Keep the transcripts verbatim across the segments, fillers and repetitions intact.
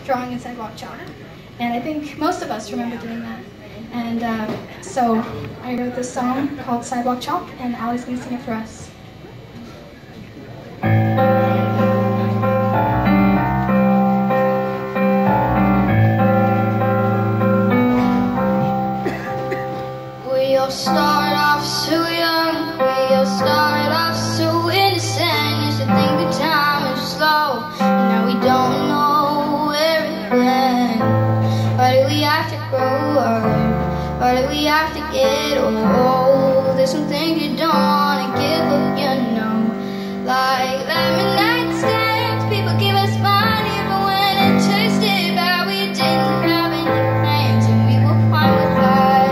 drawing in Sidewalk Chalk. And I think most of us remember doing that. And uh, so I wrote this song called Sidewalk Chalk, and Allie's going to sing it for us. We all start off so young, we all start off so innocent. Used to think the time was slow, and now we don't know where it went. Why do we have to grow up? Why do we have to get old? There's some things you don't wanna give up, you know. Like lemonade stands, people give us money, but when it tasted bad, we didn't have any plans, and we were fine with that.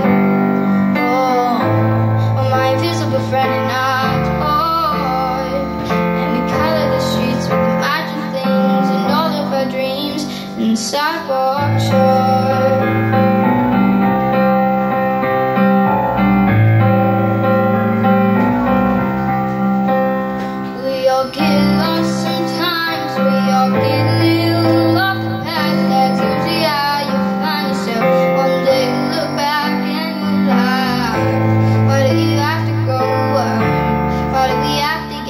Oh, well, my invisible friend and I toy, and we color the streets with imagined things and all of our dreams in sidewalk chalk.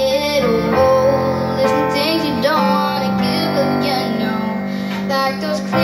Those